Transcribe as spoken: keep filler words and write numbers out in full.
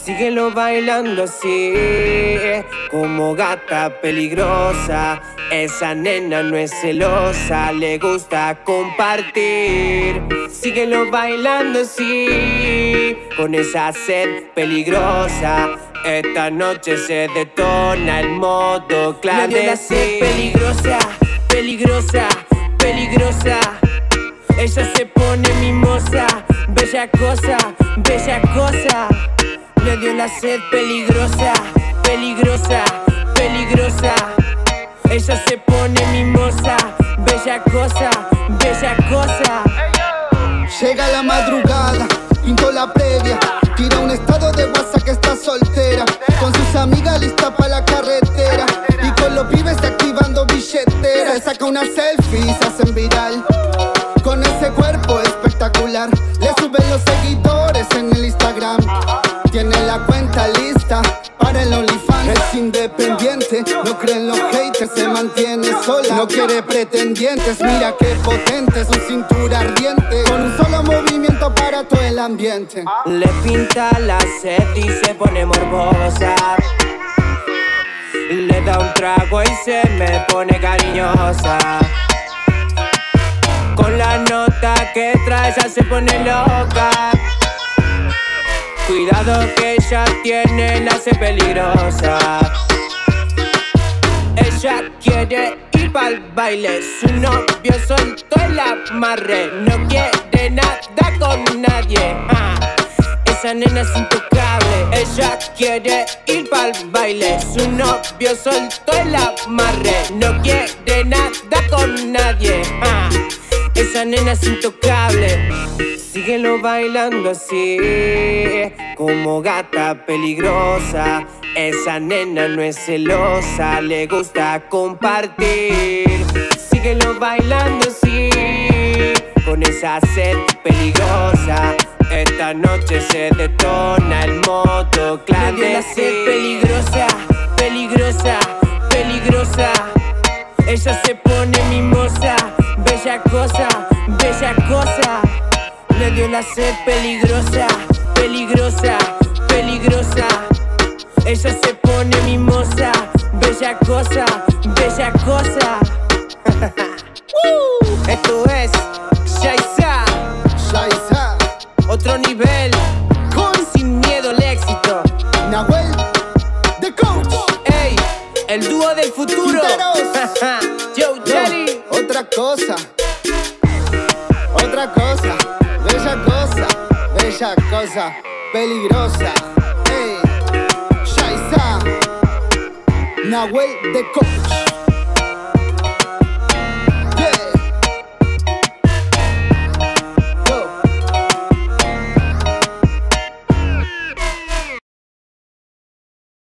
Síguelo bailando así, como gata peligrosa. Esa nena no es celosa, le gusta compartir. Síguelo bailando así, con esa sed peligrosa. Esta noche se detona el modo clandestino. Le dio la sed peligrosa, peligrosa, peligrosa. Ella se pone mimosa, bella cosa, bella cosa. Le dio la sed peligrosa, peligrosa, peligrosa. Ella se pone mimosa, bella cosa, bella cosa. Llega la madrugada, pintó la previa, tira un estado de WhatsApp que está soltera, con sus amigas lista para la carretera, y con los pibes activando billetera. Se saca una selfie, se hacen viral, con ese cuerpo espectacular. Le suben los seguidores en el Instagram, tiene la cuenta lista para el OnlyFans. Es independiente, no cree en los haters, se mantiene sola, no quiere pretendientes. Mira qué potente, su cintura ardiente, con un solo movimiento para todo el ambiente. Le pinta la sed y se pone morbosa. Le da un trago y se me pone cariñosa. Con la nota que trae ella se pone loca. Cuidado que ella tiene la sed peligrosa. Ella quiere ir pa'l baile, su novio soltó el amarre, no quiere nada con nadie. Ah, esa nena es intocable. Ella quiere ir pa'l baile, su novio soltó el amarre, no quiere nada con nadie. Ah, esa nena es intocable. Síguelo bailando así, como gata peligrosa. Esa nena no es celosa, le gusta compartir. Síguelo bailando así, con esa sed peligrosa. Esta noche se detona el modo clandestino. Le dio la sed peligrosa, peligrosa, peligrosa. Ella se pone mimosa, bella cosa, bella cosa. Le dio la sed peligrosa, peligrosa, peligrosa. Ella se pone mimosa, bella cosa, bella cosa. uh, esto es Shaiza, Shaiza, otro nivel, con sin miedo al éxito. Nahuel, The Coach. Ey, el dúo del futuro. Joe Jelly. No, otra cosa, otra cosa, bella cosa, bella cosa, peligrosa. Ey, Shaiza, Nahuel, The Coach.